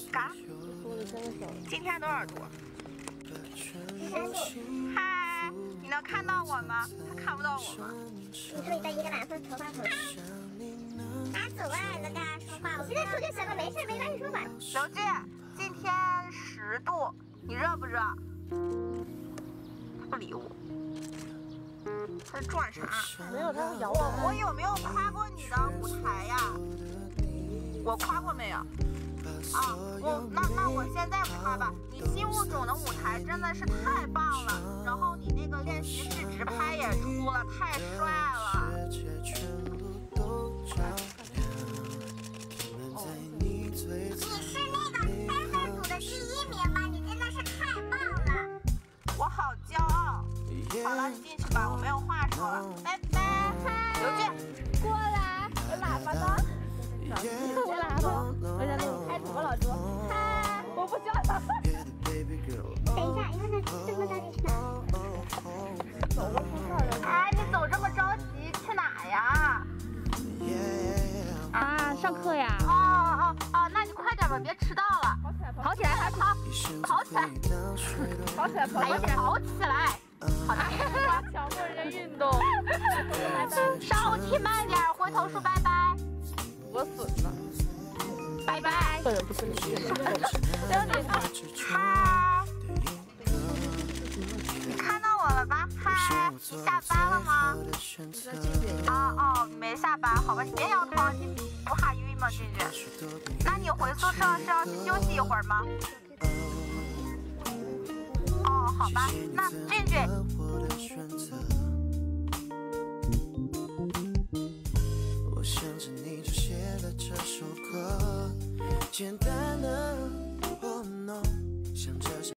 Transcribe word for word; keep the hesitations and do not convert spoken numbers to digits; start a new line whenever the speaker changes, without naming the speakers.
嘎，今天多少度？嗨，你能看到我吗？他看不到我吗？
你说你在一个蓝色头发头上，打阻碍了，跟他说话。我现在出去什么没事没关系说话。
刘俊，今天十度，你热不热？不理我。他在转啥？
没有，他要咬
我。我有没有夸过你的舞台呀？我夸过没有？啊，我那那我现在夸吧。你新物种的舞台真的是太棒了，然后你那个练习室直拍也出了，太帅了。
你是那个三分组的第一名吗？你真的是太棒了。
我好骄傲。好了，你进去吧，我没有话说了，拜拜。刘俊，
过来，有喇叭呢。有喇叭，我在那里开直播，老朱。嗨，我不叫他。
等一下，因为他这么着急去哪？
走了不事儿了。
哎，你走这么着急去哪呀？
啊，上课呀。
哦哦哦，那你快点吧，别迟到了。
跑起来，跑起来，
跑，跑起来，
跑起来，跑起来，
跑起来。好的，
强迫人家运动。
上楼梯慢点，回头说拜拜。
我损了，
拜拜。
这人不是你，
刘姐，嗨，你看到我了吧？嗨，你下班了吗？哦哦，没下班，好吧，你别摇头，你不怕晕吗，俊俊？那你回宿舍是要去休息一会儿吗？哦，好吧，那俊俊。
我想着你就写了这首歌，简单的。